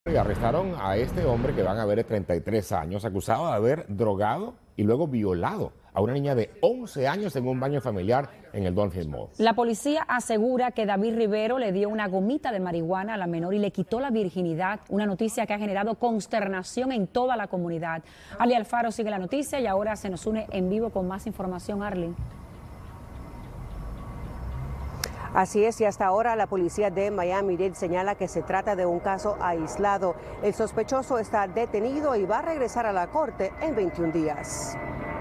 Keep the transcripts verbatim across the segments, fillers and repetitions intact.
Y arrestaron a este hombre que van a ver de treinta y tres años, acusado de haber drogado y luego violado a una niña de once años en un baño familiar en el Dolphin Mall. La policía asegura que David Rivero le dio una gomita de marihuana a la menor y le quitó la virginidad, una noticia que ha generado consternación en toda la comunidad. Arly Alfaro sigue la noticia y ahora se nos une en vivo con más información. Arly. Así es, y hasta ahora la policía de Miami-Dade señala que se trata de un caso aislado. El sospechoso está detenido y va a regresar a la corte en veintiún días.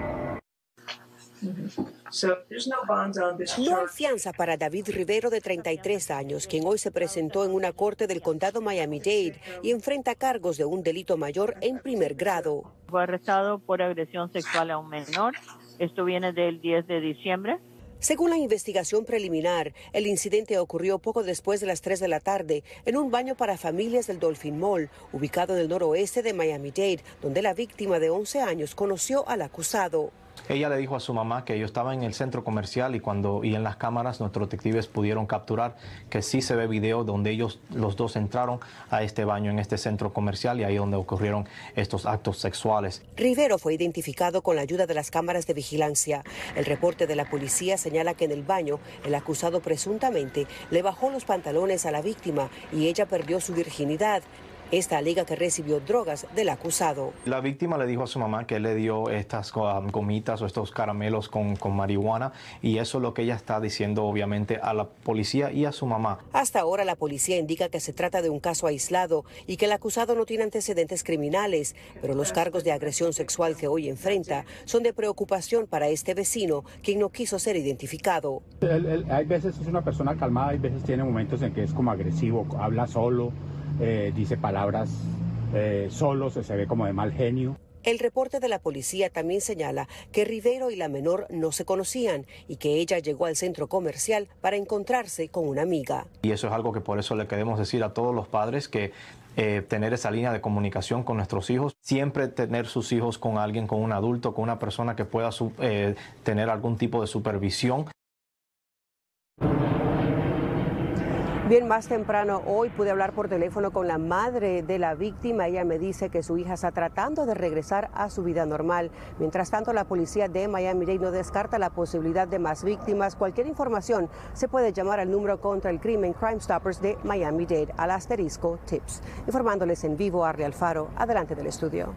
No hay fianza para David Rivero, de treinta y tres años, quien hoy se presentó en una corte del condado Miami-Dade y enfrenta cargos de un delito mayor en primer grado. Fue arrestado por agresión sexual a un menor. Esto viene del diez de diciembre. Según la investigación preliminar, el incidente ocurrió poco después de las tres de la tarde en un baño para familias del Dolphin Mall, ubicado en el noroeste de Miami-Dade, donde la víctima de once años conoció al acusado. Ella le dijo a su mamá que yo estaba en el centro comercial y cuando y en las cámaras nuestros detectives pudieron capturar que sí se ve video donde ellos los dos entraron a este baño en este centro comercial y ahí donde ocurrieron estos actos sexuales. Rivero fue identificado con la ayuda de las cámaras de vigilancia. El reporte de la policía señala que en el baño el acusado presuntamente le bajó los pantalones a la víctima y ella perdió su virginidad. Esta alega que recibió drogas del acusado. La víctima le dijo a su mamá que él le dio estas gomitas o estos caramelos con, con marihuana y eso es lo que ella está diciendo obviamente a la policía y a su mamá. Hasta ahora la policía indica que se trata de un caso aislado y que el acusado no tiene antecedentes criminales, pero los cargos de agresión sexual que hoy enfrenta son de preocupación para este vecino, quien no quiso ser identificado. Él, él, hay veces es una persona calmada, hay veces tiene momentos en que es como agresivo, habla solo. Eh, dice palabras eh, solos, se ve como de mal genio. El reporte de la policía también señala que Rivero y la menor no se conocían y que ella llegó al centro comercial para encontrarse con una amiga. Y eso es algo que por eso le queremos decir a todos los padres que eh, tener esa línea de comunicación con nuestros hijos, siempre tener sus hijos con alguien, con un adulto, con una persona que pueda eh, tener algún tipo de supervisión. Bien, más temprano hoy pude hablar por teléfono con la madre de la víctima. Ella me dice que su hija está tratando de regresar a su vida normal. Mientras tanto, la policía de Miami-Dade no descarta la posibilidad de más víctimas. Cualquier información se puede llamar al número contra el crimen Crime Stoppers de Miami-Dade, al asterisco Tips. Informándoles en vivo, Arly Alfaro, adelante del estudio.